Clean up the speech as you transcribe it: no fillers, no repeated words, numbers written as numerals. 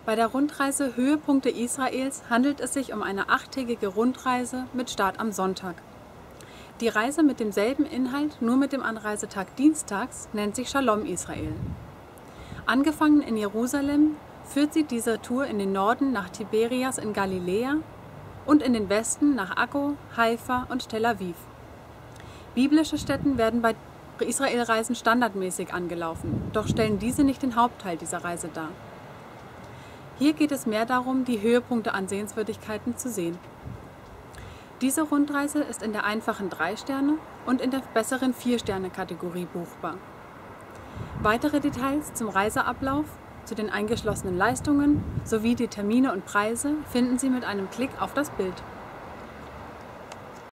Bei der Rundreise Höhepunkte Israels handelt es sich um eine 8-tägige Rundreise mit Start am Sonntag. Die Reise mit demselben Inhalt, nur mit dem Anreisetag dienstags, nennt sich Shalom Israel. Angefangen in Jerusalem führt sie diese Tour in den Norden nach Tiberias in Galiläa und in den Westen nach Akko, Haifa und Tel Aviv. Biblische Stätten werden bei Israelreisen standardmäßig angelaufen, doch stellen diese nicht den Hauptteil dieser Reise dar. Hier geht es mehr darum, die Höhepunkte an Sehenswürdigkeiten zu sehen. Diese Rundreise ist in der einfachen 3-Sterne- und in der besseren 4-Sterne-Kategorie buchbar. Weitere Details zum Reiseablauf, zu den eingeschlossenen Leistungen sowie die Termine und Preise finden Sie mit einem Klick auf das Bild.